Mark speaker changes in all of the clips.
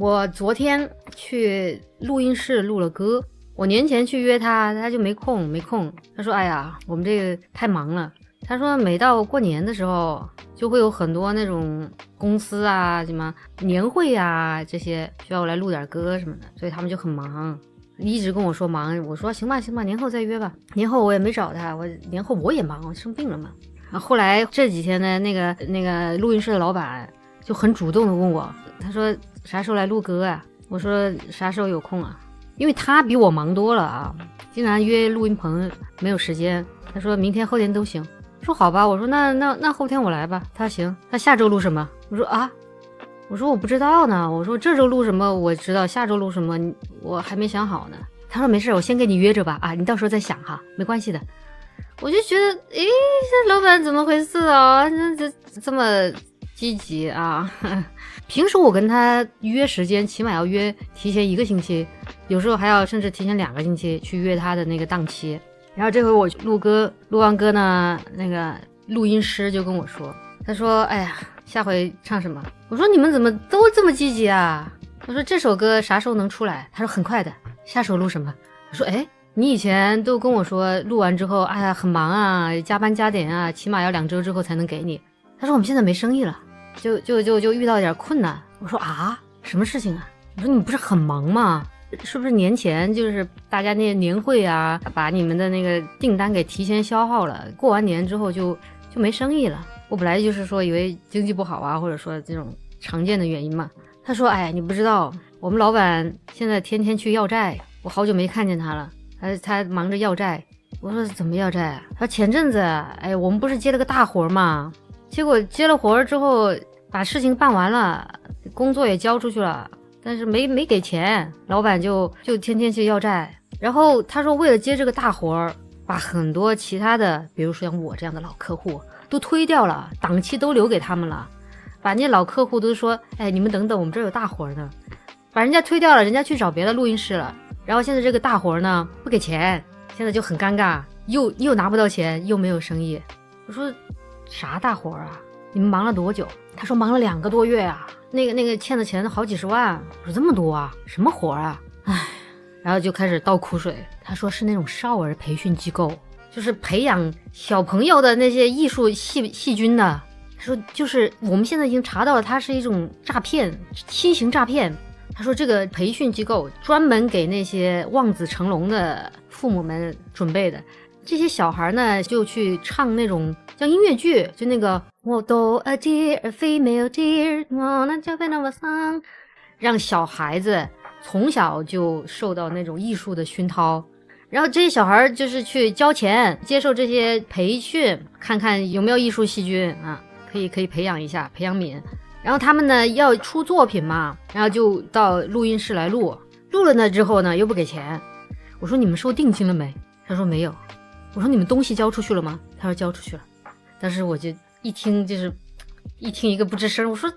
Speaker 1: 我昨天去录音室录了歌，我年前去约他，他就没空。他说：“哎呀，我们这个太忙了。”他说每到过年的时候，就会有很多那种公司啊、什么年会啊这些需要我来录点歌什么的，所以他们就很忙，一直跟我说忙。我说行吧，年后再约吧。年后我也没找他，年后我也忙，我生病了嘛。然后后来这几天呢，那个录音室的老板就很主动的问我，他说啥时候来录歌啊？我说啥时候有空啊？因为他比我忙多了啊，经常约录音棚没有时间。他说明天后天都行。说好吧，我说那后天我来吧。他行，他下周录什么？我说啊，我说我不知道呢。我说这周录什么我知道，下周录什么我还没想好呢。他说没事，我先给你约着吧，啊，你到时候再想哈，没关系的。我就觉得，诶，这老板怎么回事啊？这么积极啊！平时我跟他约时间，起码要约提前1个星期，有时候还要甚至提前2个星期去约他的那个档期。然后这回我去录歌，录完歌呢，那个录音师就跟我说，他说：“哎呀，下回唱什么？”我说：“你们怎么都这么积极啊？”我说：“这首歌啥时候能出来？”他说：“很快的。”下首录什么？我说：“哎，你以前都跟我说录完之后，哎呀很忙啊，加班加点啊，起码要2周之后才能给你。”他说：“我们现在没生意了，就遇到点困难。”我说：“啊，什么事情啊？”我说：“你们不是很忙吗？是不是年前就是大家那些年会啊，把你们的那个订单给提前消耗了，过完年之后就没生意了？我本来就是说以为经济不好啊，或者说这种常见的原因嘛。”他说：“哎，你不知道，我们老板现在天天去要债，我好久没看见他了，他忙着要债。”我说：“怎么要债啊？”他说：“前阵子，哎，我们不是接了个大活嘛，结果接了活之后，把事情办完了，工作也交出去了。”但是没给钱，老板就天天去要债。然后他说为了接这个大活，把很多其他的，比如说像我这样的老客户都推掉了，档期都留给他们了，把那些老客户都说，哎，你们等等，我们这有大活呢，把人家推掉了，人家去找别的录音室了。然后现在这个大活呢不给钱，现在就很尴尬，又拿不到钱，又没有生意。我说啥大活啊？你们忙了多久？他说忙了2个多月啊。那个欠的钱好几十万。我说这么多啊？什么活啊？唉，然后就开始倒苦水。他说是那种少儿培训机构，就是培养小朋友的那些艺术细菌的。他说就是我们现在已经查到了，它是一种诈骗，新型诈骗。他说这个培训机构专门给那些望子成龙的父母们准备的。这些小孩呢就去唱那种像音乐剧，就那个我都 a dear a female dear wanna jump in a song， 让小孩子从小就受到那种艺术的熏陶。然后这些小孩就是去交钱接受这些培训，看看有没有艺术细菌啊，可以培养一下，培养皿。然后他们呢要出作品嘛，然后就到录音室来录了呢之后呢又不给钱。我说你们收定金了没？他说没有。我说你们东西交出去了吗？他说交出去了。但是我就一听一个不吱声。我说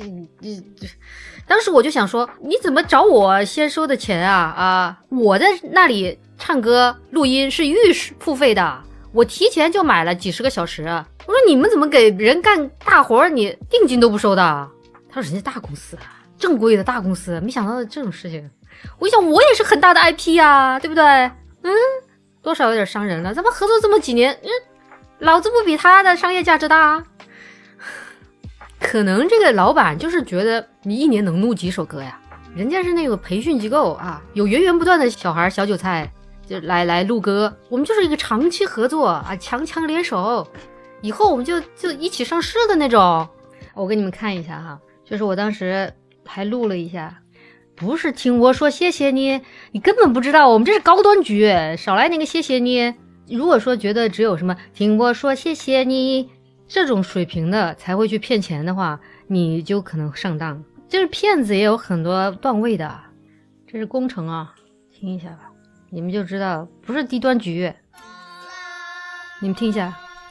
Speaker 1: 当时我就想说，你怎么找我先收的钱啊？我在那里唱歌录音是预付费的，我提前就买了几10个小时。我说你们怎么给人干大活你定金都不收的？他说人家大公司，正规的大公司，没想到这种事情。我想我也是很大的 IP 啊，对不对？多少有点伤人了，咱们合作这么几年，老子不比他的商业价值大。可能这个老板就是觉得你一年能录几首歌呀？人家是那个培训机构啊，有源源不断的小孩小韭菜就来录歌，我们就是一个长期合作啊，强强联手，以后我们就一起上市的那种。我给你们看一下哈，就是我当时还录了一下。不是听我说谢谢你，你根本不知道我们这是高端局，少来那个谢谢你。如果说觉得只有什么听我说谢谢你这种水平的才会去骗钱的话，你就可能上当。就是骗子也有很多段位的，这是工程啊，听一下吧，你们就知道不是低端局。你们听一下，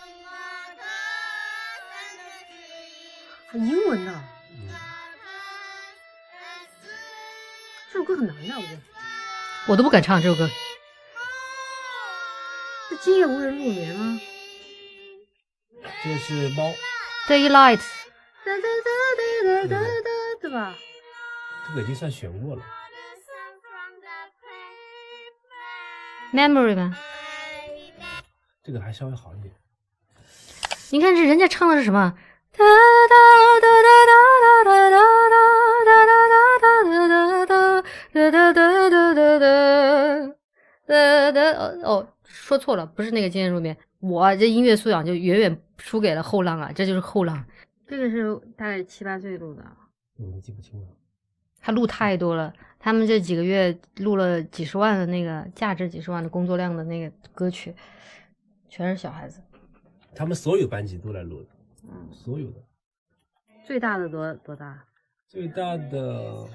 Speaker 1: 英文的。这首歌很难的，我都不敢唱这首歌。是今夜无人入眠吗？
Speaker 2: 这是猫
Speaker 1: Daylight， 对吧？
Speaker 2: 这个已经算选过了。
Speaker 1: Memory 吗？
Speaker 2: 这个还稍微好一点。
Speaker 1: 你看这人家唱的是什么？哦，说错了，不是那个经典入眠。我这音乐素养就远远输给了后浪啊，这就是后浪。这个是大概7、8岁录的。
Speaker 2: 记不清了。
Speaker 1: 他录太多了，他们这几个月录了几十万的那个价值几十万的工作量的那个歌曲，全是小孩子。
Speaker 2: 他们所有班级都来录的，所有的。
Speaker 1: 最大的多大？
Speaker 2: 最大的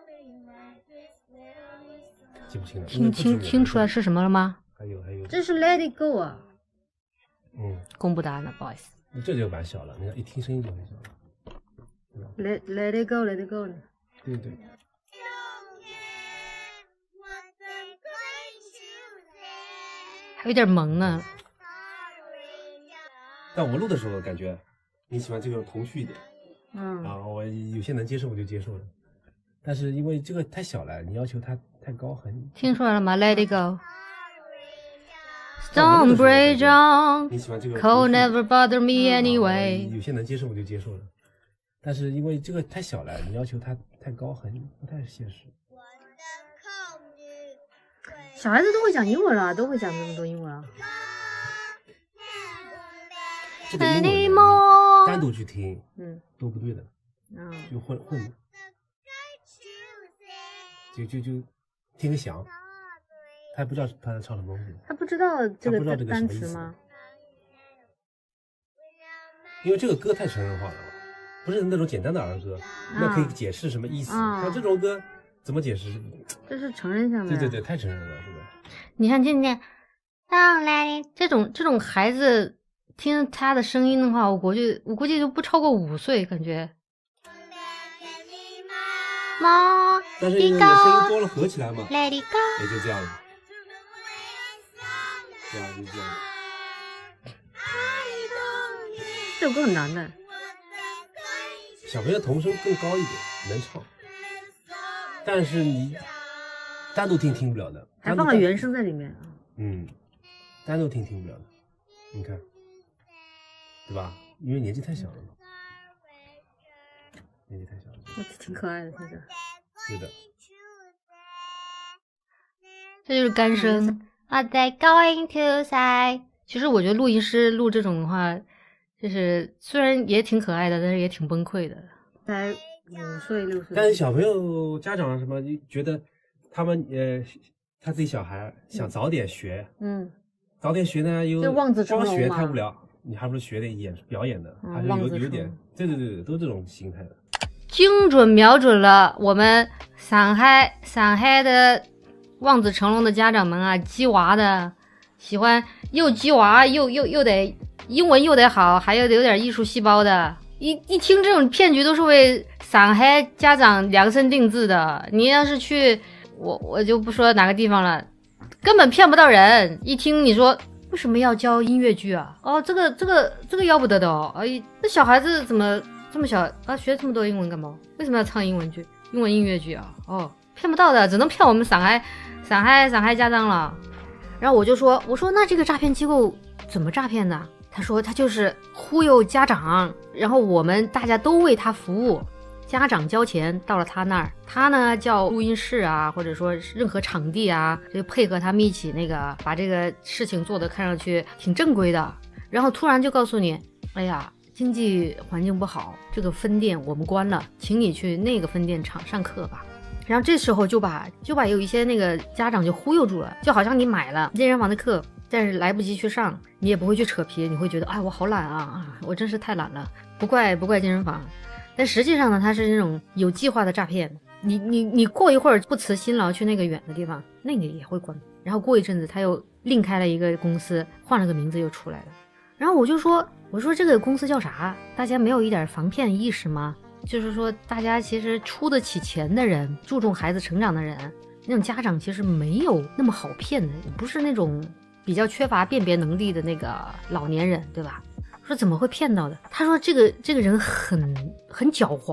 Speaker 2: 记不清了。
Speaker 1: 听出来是什么了吗？
Speaker 2: 还有，
Speaker 1: 这是 Let It Go 啊。公布答案了，不好意思。
Speaker 2: 这就蛮小了，你看一听声音就很小了。
Speaker 1: Let It Go，Let It Go。
Speaker 2: 对对。
Speaker 1: 还有点萌啊。
Speaker 2: 但我录的时候感觉你喜欢这个童趣一点，我有些能接受我就接受了，但是因为这个太小了，你要求它太高很。
Speaker 1: 听出来了吗 ？Let It Go。Stonebridge on，
Speaker 2: 你喜欢这个
Speaker 1: Cold never bother me anyway。
Speaker 2: 有些能接受我就接受了，但是因为这个太小了，你要求它太高很不太现实。
Speaker 1: 小孩子都会讲英文了，都会讲这么多英文啊。
Speaker 2: 这个英文你单独去听，都不对的，就混的，就听个响，他不知道他在唱什么东西，
Speaker 1: 他不知道这个单
Speaker 2: 词
Speaker 1: 吗？
Speaker 2: 因为这个歌太成人化了，不是那种简单的儿歌，那可以解释什么意思。像这种歌怎么解释？
Speaker 1: 这是成人向的。
Speaker 2: 对，太成人了，是吧？
Speaker 1: 你看，这种孩子听他的声音的话，我估计就不超过5岁，感觉。
Speaker 2: 但是你的声音多了合起来嘛，也就这样了。就这样。
Speaker 1: 这首歌很难的。
Speaker 2: 小朋友童声更高一点，能唱，但是你单独听不了的。
Speaker 1: 还放了原声在里面。
Speaker 2: 单独听不了的。你看，对吧？因为年纪太小了嘛。挺
Speaker 1: 可爱的，听着。
Speaker 2: 对的。
Speaker 1: 这就是干声。Are they going to say？ 其实我觉得录音师录这种的话，就是虽然也挺可爱的，但是也挺崩溃的。才5岁6岁。
Speaker 2: 但是小朋友家长什么觉得他们他自己小孩想早点学，早点学呢又光学太无聊，你还不如学点表演的，还是有点，对，都这种心态的。
Speaker 1: 精准瞄准了我们上海的望子成龙的家长们啊，鸡娃的，喜欢又鸡娃又得英文又得好，还有点艺术细胞的，一听这种骗局都是为上海家长量身定制的。你要是去我就不说哪个地方了，根本骗不到人。一听你说为什么要教音乐剧啊？这个要不得的哦！那小孩子怎么这么小啊？学这么多英文干嘛？为什么要唱英文音乐剧啊？骗不到的，只能骗我们上海家长了。然后我说那这个诈骗机构怎么诈骗的？他说他就是忽悠家长，然后我们大家都为他服务。家长交钱到了他那儿，他呢叫录音室啊，或者说任何场地啊，就配合他们一起把这个事情做得看上去挺正规的。然后突然就告诉你，哎呀，经济环境不好，这个分店我们关了，请你去那个分店上课吧。然后这时候就把有一些那个家长就忽悠住了，就好像你买了健身房的课，但是来不及去上，你也不会去扯皮，你会觉得我好懒啊，我真是太懒了，不怪健身房。但实际上呢，它是那种有计划的诈骗。你过一会儿不辞辛劳去那个远的地方，那个也会关。然后过一阵子他又另开了一个公司，换了个名字又出来了。然后我说这个公司叫啥？大家没有一点防骗意识吗？就是说大家其实出得起钱的人，注重孩子成长的人，那种家长其实没有那么好骗的，不是那种比较缺乏辨别能力的那个老年人，对吧？说怎么会骗到的？他说这个人很狡猾，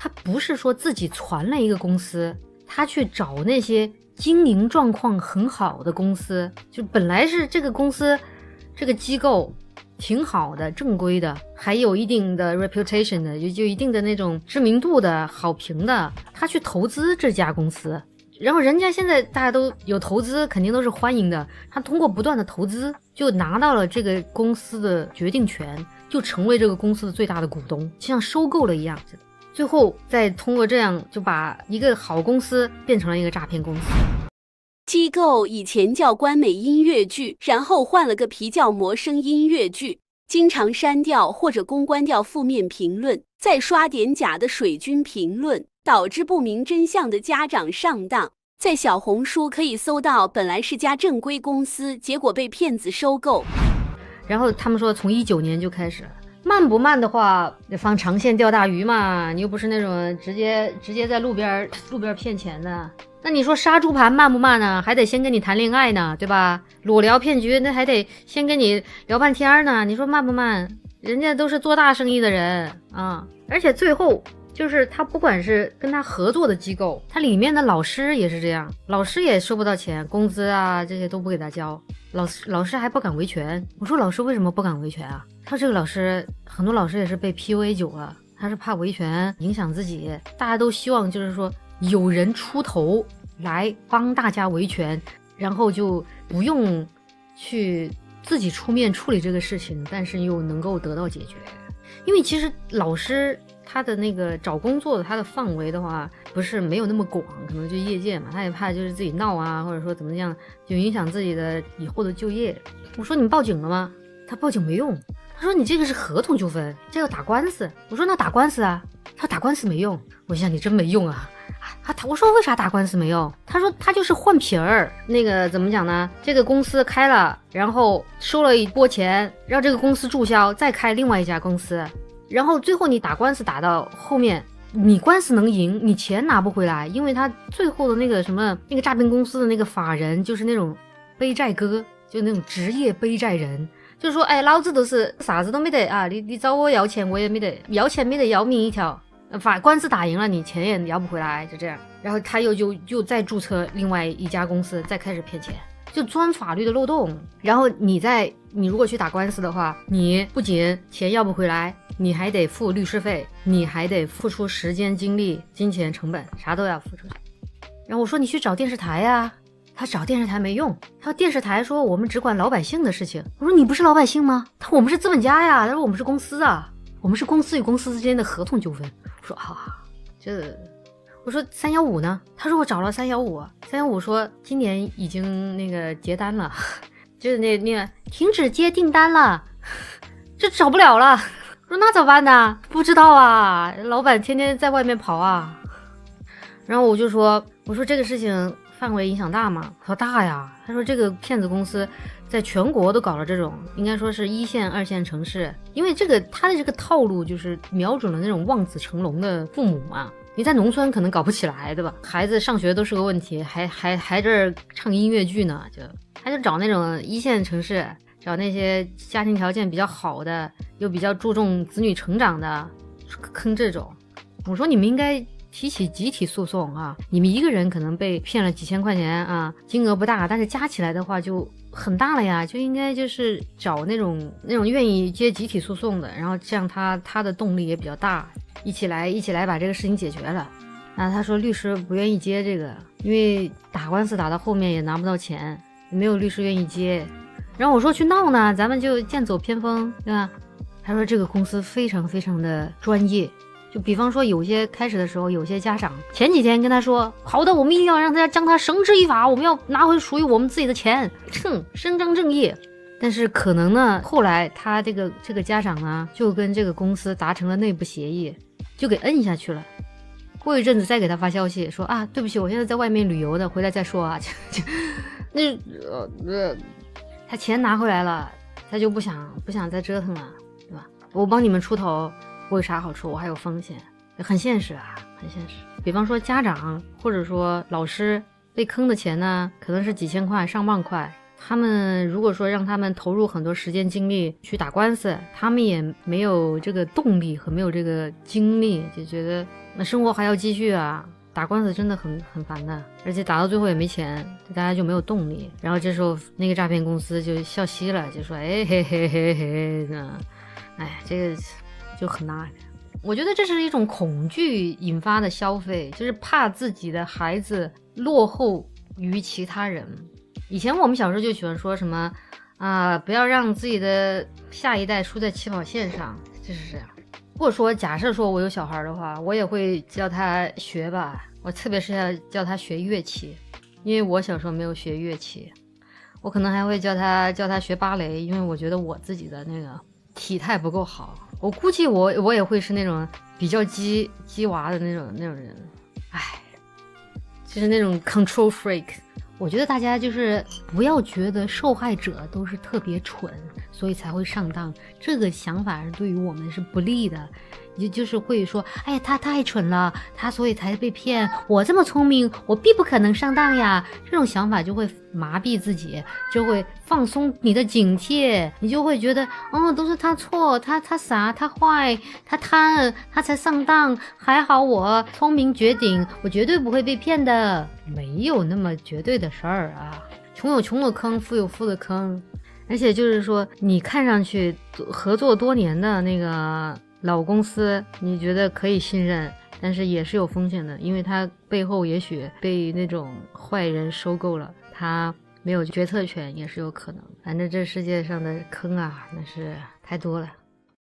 Speaker 1: 他不是说自己传了一个公司，他去找那些经营状况很好的公司，就本来是这个公司这个机构挺好的，正规的，还有一定的 reputation 的，就一定的那种知名度的好评的，他去投资这家公司，然后人家现在大家都有投资，肯定都是欢迎的，他通过不断的投资就拿到了这个公司的决定权，就成为这个公司的最大的股东，就像收购了一样，最后再通过这样就把一个好公司变成了一个诈骗公司。
Speaker 3: 机构以前叫官美音乐剧，然后换了个皮叫魔声音乐剧，经常删掉或者公关掉负面评论，再刷点假的水军评论，导致不明真相的家长上当。在小红书可以搜到本来是家正规公司，结果被骗子收购。
Speaker 1: 然后他们说从19年就开始了，慢不慢的话放长线钓大鱼嘛，你又不是那种直接在路边骗钱的。那你说杀猪盘慢不慢呢？还得先跟你谈恋爱呢，对吧？裸聊骗局那还得先跟你聊半天呢，你说慢不慢？人家都是做大生意的人啊，而且最后就是他不管是跟他合作的机构，他里面的老师也是这样，老师也收不到钱，工资啊这些都不给他交，老师还不敢维权。我说老师为什么不敢维权啊？他这个老师很多老师也是被 PUA 久了，他是怕维权影响自己，大家都希望就是说有人出头来帮大家维权，然后就不用去自己出面处理这个事情，但是又能够得到解决。因为其实老师他的那个找工作的他的范围的话不是没有那么广，可能就业界嘛，他也怕就是自己闹啊，或者说怎么样就影响自己的以后的就业。我说你们报警了吗？他报警没用，他说你这个是合同纠纷，这要打官司。我说那打官司啊，他打官司没用。我想你真没用啊。我说为啥打官司没用？他说他就是换皮儿，那个怎么讲呢？这个公司开了，然后收了一波钱，让这个公司注销，再开另外一家公司，然后最后你打官司打到后面，你官司能赢，你钱拿不回来，因为他最后的那个什么那个诈骗公司的那个法人就是那种背债哥，就那种职业背债人，就是说哎，老子都是啥子都没得啊，你找我要钱我也没得，要钱没得要命一条，官司打赢了你钱也要不回来，就这样。然后他又再注册另外一家公司，再开始骗钱，就钻法律的漏洞。然后你如果去打官司的话，你不仅钱要不回来，你还得付律师费，你还得付出时间精力金钱成本，啥都要付出去。然后我说你去找电视台呀，他找电视台没用，他说电视台说我们只管老百姓的事情。我说你不是老百姓吗？他说我们是资本家呀，他说我们是公司啊，我们是公司与公司之间的合同纠纷。我说我说315呢？他说我找了315说今年已经那个结单了，就是那个停止接订单了，这找不了了。我说那咋办呢？不知道啊，老板天天在外面跑啊。然后我说这个事情范围影响大吗？他说大呀。他说这个骗子公司在全国都搞了这种，应该说是1线2线城市，因为他的这个套路就是瞄准了那种望子成龙的父母嘛。你在农村可能搞不起来，对吧？孩子上学都是个问题，还这儿唱音乐剧呢，他就找那种1线城市，找那些家庭条件比较好的，又比较注重子女成长的，坑这种。我说你们应该提起集体诉讼啊！你们一个人可能被骗了几千块钱啊，金额不大，但是加起来的话就很大了呀，就应该就是找那种愿意接集体诉讼的，然后这样他的动力也比较大，一起来把这个事情解决了。然后他说律师不愿意接这个，因为打官司打到后面也拿不到钱，没有律师愿意接。然后我说去闹呢，咱们就剑走偏锋，对吧？他说这个公司非常非常的专业，就比方说有些开始的时候，有些家长前几天跟他说好的，我们一定要让他将他绳之以法，我们要拿回属于我们自己的钱，伸张正义。但是可能呢，后来他这个家长呢，就跟这个公司达成了内部协议，就给摁下去了。过一阵子再给他发消息说啊，对不起，我现在在外面旅游的，回来再说啊。他钱拿回来了，他就不想再折腾了，对吧？我帮你们出头，我有啥好处？我还有风险，很现实啊，很现实。比方说家长或者说老师被坑的钱呢，可能是几千块、上万块。 他们如果说让他们投入很多时间精力去打官司，他们也没有这个动力和没有这个精力，就觉得那生活还要继续啊，打官司真的很烦的，而且打到最后也没钱，大家就没有动力。然后这时候那个诈骗公司就笑嘻了，就说哎嘿嘿嘿嘿这个就很那个。我觉得这是一种恐惧引发的消费，就是怕自己的孩子落后于其他人。以前我们小时候就喜欢说什么不要让自己的下一代输在起跑线上，就是这样。如果说假设说我有小孩的话，我也会教他学吧，我特别是要教他学乐器，因为我小时候没有学乐器。我可能还会教他学芭蕾，因为我觉得我自己的那个体态不够好。我估计我也会是那种比较鸡娃的那种人，就是那种 control freak。我觉得大家就是不要觉得受害者都是特别蠢，所以才会上当，这个想法是对于我们是不利的。也就是会说，哎，他太蠢了，他所以才被骗，我这么聪明，我必不可能上当呀。这种想法就会麻痹自己，就会放松你的警惕，你就会觉得都是他错，他傻，他坏，他贪，他才上当，还好我聪明绝顶，我绝对不会被骗的。没有那么绝对的事儿啊，穷有穷的坑，富有富的坑。而且就是说，你看上去合作多年的那个老公司，你觉得可以信任，但是也是有风险的，因为他背后也许被那种坏人收购了，他没有决策权也是有可能。反正这世界上的坑啊，那是太多了。